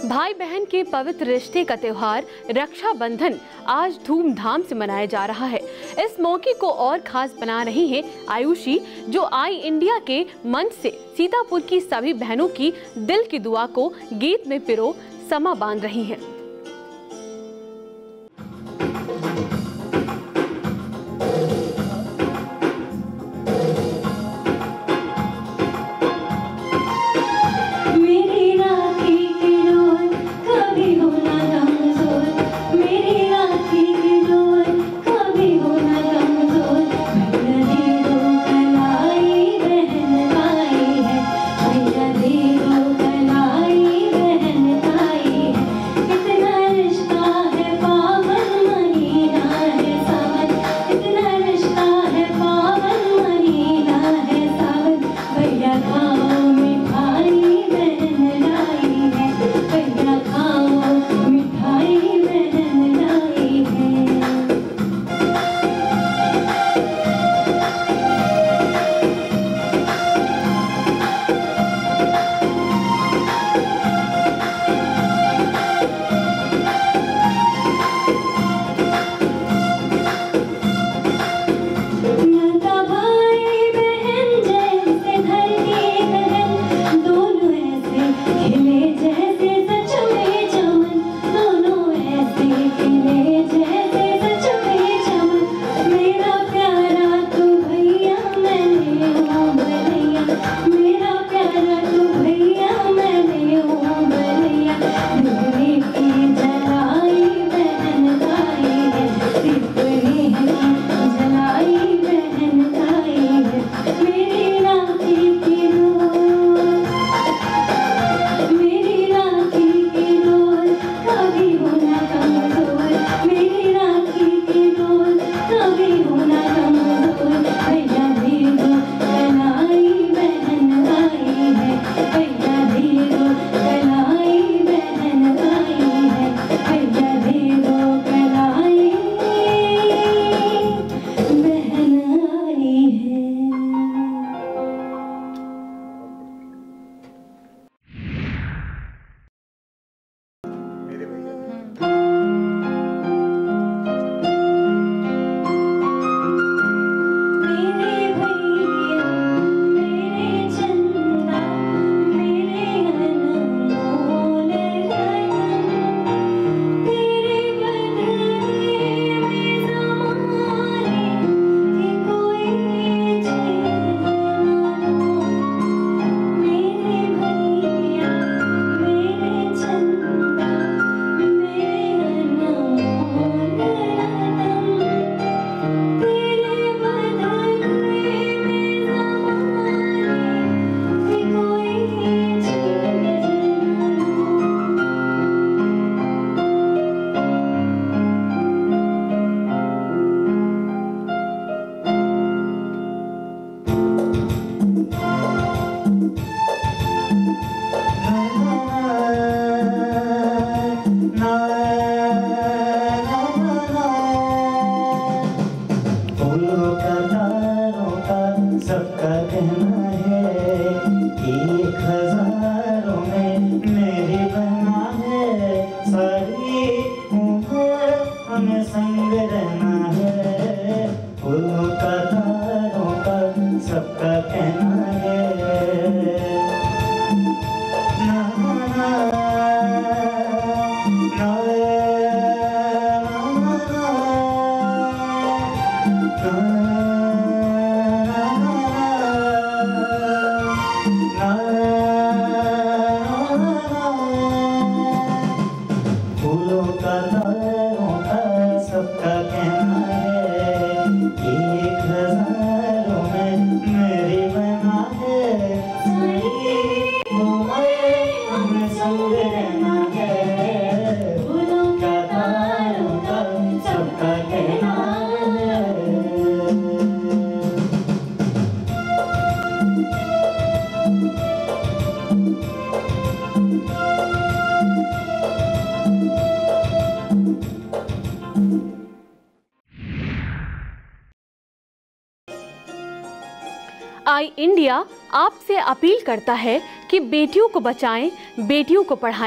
भाई बहन के पवित्र रिश्ते का त्योहार रक्षाबंधन आज धूमधाम से मनाया जा रहा है। इस मौके को और खास बना रही हैं आयुषी, जो आई इंडिया के मंच से सीतापुर की सभी बहनों की दिल की दुआ को गीत में पिरो समा बांध रही हैं। आई इंडिया आपसे अपील करता है कि बेटियों को बचाएं, बेटियों को पढ़ाएं,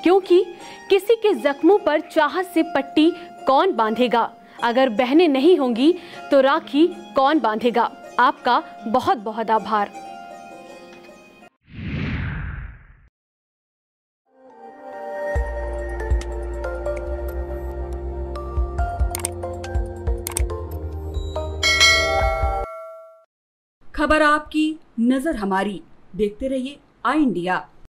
क्योंकि किसी के जख्मों पर चाहत से पट्टी कौन बांधेगा? अगर बहनें नहीं होंगी तो राखी कौन बांधेगा? आपका बहुत बहुत आभार। खबर आपकी, नजर हमारी। देखते रहिए आई इंडिया।